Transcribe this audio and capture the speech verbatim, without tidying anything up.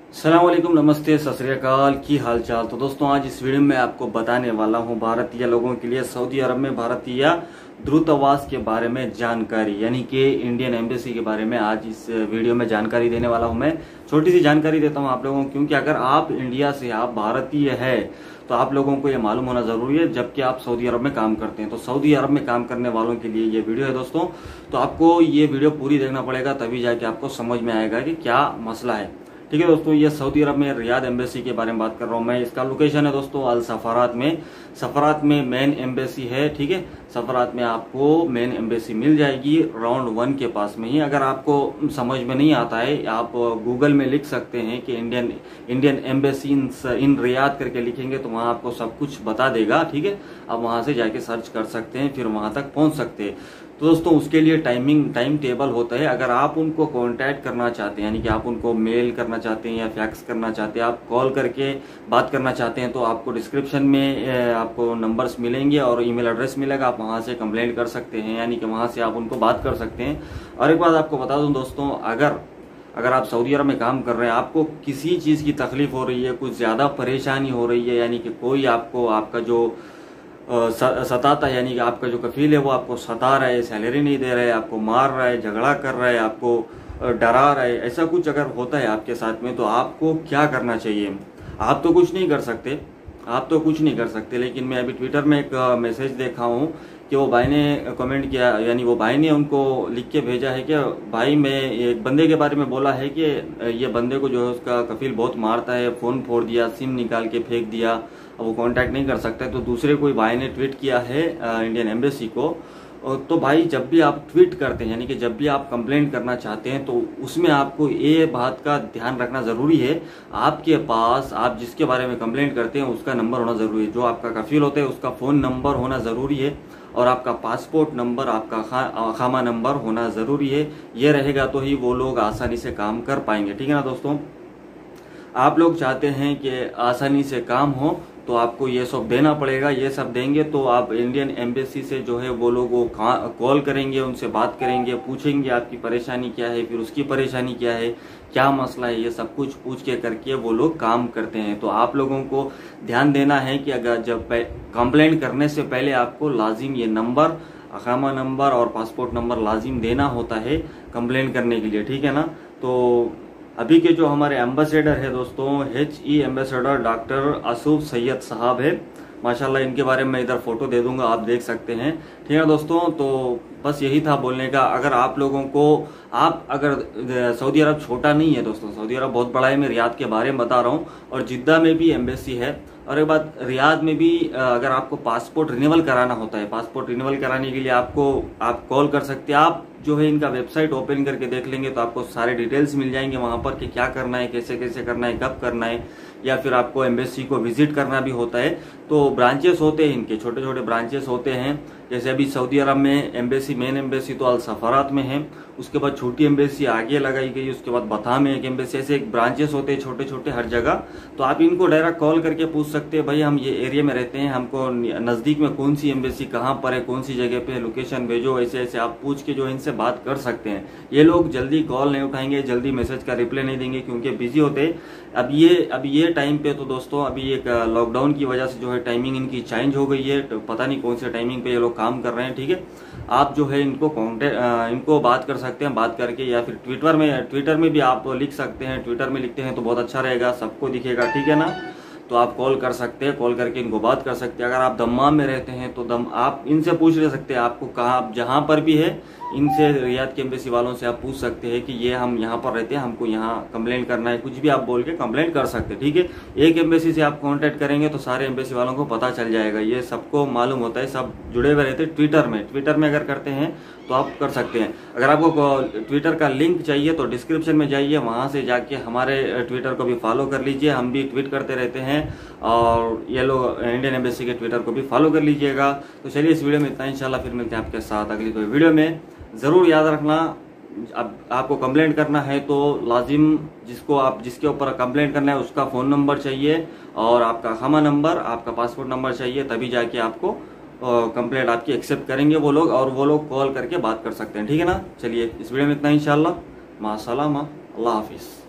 अस्सलाम वालेकुम, नमस्ते, सत श्री अकाल, की हाल चाल। तो दोस्तों आज इस वीडियो में आपको बताने वाला हूं भारतीय लोगों के लिए सऊदी अरब में भारतीय दूतावास के बारे में जानकारी, यानी कि इंडियन एम्बेसी के बारे में आज इस वीडियो में जानकारी देने वाला हूं। मैं छोटी सी जानकारी देता हूं आप लोगों को, क्योंकि अगर आप इंडिया से आप भारतीय है तो आप लोगों को ये मालूम होना जरूरी है, जबकि आप सऊदी अरब में काम करते हैं। तो सऊदी अरब में काम करने वालों के लिए ये वीडियो है दोस्तों। तो आपको ये वीडियो पूरी देखना पड़ेगा, तभी जाके आपको समझ में आएगा कि क्या मसला है। ठीक है दोस्तों, ये सऊदी अरब में रियाद एम्बेसी के बारे में बात कर रहा हूँ मैं। इसका लोकेशन है दोस्तों अल सफरात में। सफरात में मेन एम्बेसी है। ठीक है, सफरात में आपको मेन एम्बेसी मिल जाएगी राउंड वन के पास में ही। अगर आपको समझ में नहीं आता है, आप गूगल में लिख सकते हैं कि Indian Indian embassy in, in Riyadh करके लिखेंगे तो वहां आपको सब कुछ बता देगा। ठीक है, आप वहां से जाके सर्च कर सकते हैं, फिर वहां तक पहुंच सकते हैं। तो दोस्तों उसके लिए टाइमिंग टाइम टेबल होता है। अगर आप उनको कांटेक्ट करना चाहते हैं, यानी कि आप उनको मेल करना चाहते हैं या फैक्स करना चाहते हैं, आप कॉल करके बात करना चाहते हैं, तो आपको डिस्क्रिप्शन में आपको नंबर्स मिलेंगे और ईमेल एड्रेस मिलेगा। आप वहां से कंप्लेंट कर सकते हैं, यानी कि वहां से आप उनको बात कर सकते हैं। और एक बात आपको बता दूं दोस्तों, अगर अगर आप सऊदी अरब में काम कर रहे हैं, आपको किसी चीज की तकलीफ हो रही है, कुछ ज्यादा परेशानी हो रही है, यानी कि कोई आपको आपका जो सताता, यानी कि आपका जो कफील है वो आपको सता रहा है, सैलरी नहीं दे रहा है, आपको मार रहा है, झगड़ा कर रहा है, आपको डरा रहा है, ऐसा कुछ अगर होता है आपके साथ में, तो आपको क्या करना चाहिए? आप तो कुछ नहीं कर सकते, आप तो कुछ नहीं कर सकते। लेकिन मैं अभी ट्विटर में एक मैसेज देखा हूँ कि वो भाई ने कमेंट किया, यानी वो भाई ने उनको लिख के भेजा है कि भाई मैं एक बंदे के बारे में बोला है कि ये बंदे को जो है उसका कफील बहुत मारता है, फोन फोड़ दिया, सिम निकाल के फेंक दिया, अब वो कांटेक्ट नहीं कर सकता है। तो दूसरे कोई भाई ने ट्वीट किया है इंडियन एम्बेसी को। तो भाई जब भी आप ट्वीट करते हैं, यानी कि जब भी आप कंप्लेंट करना चाहते हैं, तो उसमें आपको ये बात का ध्यान रखना जरूरी है, आपके पास आप जिसके बारे में कंप्लेंट करते हैं उसका नंबर होना जरूरी है। जो आपका कफील होता है उसका फोन नंबर होना जरूरी है, और आपका पासपोर्ट नंबर, आपका खा, खामा नंबर होना जरूरी है। ये रहेगा तो ही वो लोग आसानी से काम कर पाएंगे। ठीक है ना दोस्तों, आप लोग चाहते हैं कि आसानी से काम हो, तो आपको ये सब देना पड़ेगा। ये सब देंगे तो आप इंडियन एम्बेसी से जो है वो लोग वो कॉल करेंगे, उनसे बात करेंगे, पूछेंगे आपकी परेशानी क्या है, फिर उसकी परेशानी क्या है, क्या मसला है, ये सब कुछ पूछ के करके वो लोग काम करते हैं। तो आप लोगों को ध्यान देना है कि अगर जब कंप्लेंट करने से पहले आपको लाजिम ये नंबर, अकामा नंबर और पासपोर्ट नंबर लाजिम देना होता है कंप्लेंट करने के लिए। ठीक है ना। तो अभी के जो हमारे एम्बेसडर है दोस्तों, H E ambassador doctor Ausaf Sayeed साहब है, माशाल्लाह। इनके बारे में इधर फोटो दे दूंगा, आप देख सकते हैं। ठीक है दोस्तों, तो बस यही था बोलने का। अगर आप लोगों को, आप अगर सऊदी अरब छोटा नहीं है दोस्तों, सऊदी अरब बहुत बड़ा है। मैं रियाद के बारे में बता रहा हूँ, और जिद्दा में भी एम्बेसी है। और एक बात, रियाद में भी अगर आपको पासपोर्ट रिन्यूअल कराना होता है, पासपोर्ट रिन्यूअल कराने के लिए आपको आप कॉल कर सकते हैं। आप जो है इनका वेबसाइट ओपन करके देख लेंगे तो आपको सारे डिटेल्स मिल जाएंगे वहां पर कि क्या करना है, कैसे कैसे करना है, कब करना है, या फिर आपको एम्बेसी को विजिट करना भी होता है। तो ब्रांचेस होते हैं इनके, छोटे छोटे ब्रांचेस होते हैं। जैसे अभी सऊदी अरब में एम्बेसी, मेन एम्बेसी तो अल सफरात में है, उसके बाद छोटी एम्बेसी आगे लगाई गई, उसके बाद बता में एक एम्बेसी, ऐसे एक ब्रांचेस होते हैं छोटे छोटे हर जगह। तो आप इनको डायरेक्ट कॉल करके पूछ सकते हैं, भाई हम ये एरिया में रहते हैं, हमको नजदीक में कौन सी एम्बेसी कहाँ पर है, कौन सी जगह पे लोकेशन भेजो, ऐसे ऐसे आप पूछ के जो इनसे बात कर सकते हैं। ये लोग जल्दी कॉल नहीं उठाएंगे, जल्दी मैसेज का रिप्लाई नहीं देंगे, क्योंकि बिजी होते हैं। अब ये अब ये टाइम पे तो दोस्तों अभी एक लॉकडाउन की वजह से जो है टाइमिंग इनकी चेंज हो गई है, तो पता नहीं कौन से टाइमिंग पे ये लोग काम कर रहे हैं। ठीक है, आप जो है इनको कॉन्टेक्ट इनको बात कर सकते हैं, बात करके, या फिर ट्विटर में ट्विटर में भी आप लिख सकते हैं। ट्विटर में लिखते हैं तो बहुत अच्छा रहेगा, सबको दिखेगा। ठीक है ना। तो आप कॉल कर सकते हैं, कॉल करके इनको बात कर सकते हैं। अगर आप दम्माम में रहते हैं तो दम आप इनसे पूछ ले सकते हैं, आपको कहाँ जहां पर भी है, इनसे रियाद के एम्बेसी वालों से आप पूछ सकते हैं कि ये हम यहाँ पर रहते हैं, हमको यहाँ कंप्लेंट करना है, कुछ भी आप बोल के कंप्लेंट कर सकते हैं। ठीक है, एक एम्बेसी से आप कांटेक्ट करेंगे तो सारे एम्बेसी वालों को पता चल जाएगा, ये सबको मालूम होता है, सब जुड़े हुए रहते हैं ट्विटर में। ट्विटर में अगर करते हैं तो आप कर सकते हैं। अगर आपको ट्विटर का लिंक चाहिए तो डिस्क्रिप्शन में जाइए, वहां से जाके हमारे ट्विटर को भी फॉलो कर लीजिए, हम भी ट्वीट करते रहते हैं, और ये लोग इंडियन एम्बेसी के ट्विटर को भी फॉलो कर लीजिएगा। तो चलिए इस वीडियो में इतना, इंशाल्लाह फिर मिलते हैं आपके साथ अगली कोई वीडियो में। जरूर याद रखना, अब आपको कंप्लेंट करना है तो लाजिम जिसको आप जिसके ऊपर कंप्लेंट करना है उसका फोन नंबर चाहिए, और आपका खामा नंबर, आपका पासपोर्ट नंबर चाहिए, तभी जाके आपको कंप्लेंट आपकी एक्सेप्ट करेंगे वो लोग, और वो लोग कॉल करके बात कर सकते हैं। ठीक है ना। चलिए इस वीडियो में इतना, इंशाल्लाह। मासलामा, अल्लाह हाफिज।